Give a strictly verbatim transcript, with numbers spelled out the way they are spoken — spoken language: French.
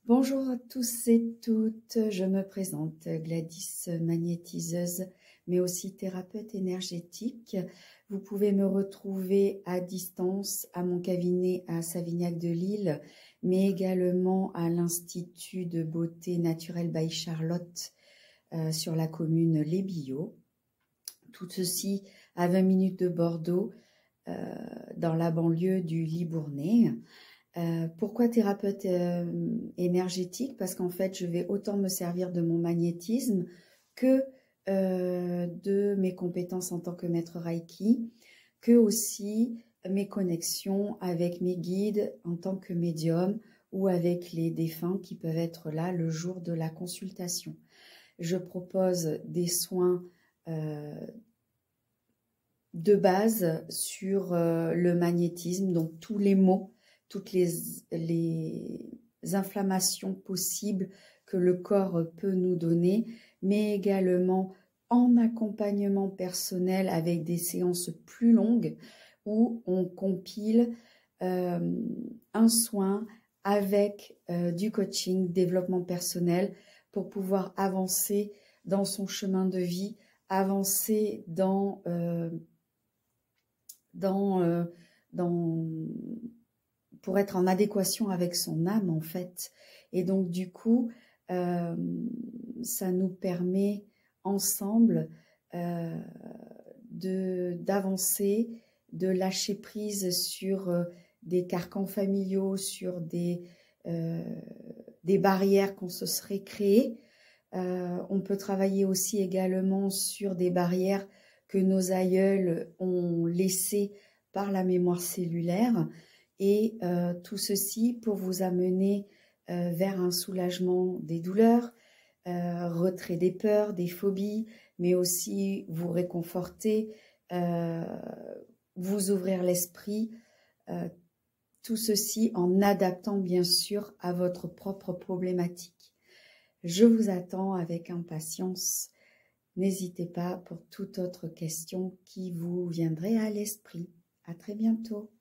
Bonjour à tous et toutes, je me présente Gladys, magnétiseuse, mais aussi thérapeute énergétique. Vous pouvez me retrouver à distance à mon cabinet à Savignac-de-Lille, mais également à l'Institut de beauté naturelle by Charlotte euh, sur la commune Les Billots. Tout ceci à vingt minutes de Bordeaux, euh, dans la banlieue du Libournais. Euh, pourquoi thérapeute euh, énergétique? Parce qu'en fait, je vais autant me servir de mon magnétisme que euh, de mes compétences en tant que maître Reiki, que aussi mes connexions avec mes guides en tant que médium ou avec les défunts qui peuvent être là le jour de la consultation. Je propose des soins euh, de base sur euh, le magnétisme, donc tous les maux, toutes les, les inflammations possibles que le corps peut nous donner, mais également en accompagnement personnel avec des séances plus longues où on compile euh, un soin avec euh, du coaching, développement personnel pour pouvoir avancer dans son chemin de vie, avancer dans... Euh, Dans, euh, dans, pour être en adéquation avec son âme en fait. Et donc du coup, euh, ça nous permet ensemble euh, de d'avancer, de lâcher prise sur euh, des carcans familiaux, sur des, euh, des barrières qu'on se serait créées. Euh, on peut travailler aussi également sur des barrières que nos aïeuls ont laissées par la mémoire cellulaire et euh, tout ceci pour vous amener euh, vers un soulagement des douleurs, euh, retrait des peurs, des phobies, mais aussi vous réconforter, euh, vous ouvrir l'esprit, euh, tout ceci en adaptant bien sûr à votre propre problématique. Je vous attends avec impatience. N'hésitez pas pour toute autre question qui vous viendrait à l'esprit. À très bientôt.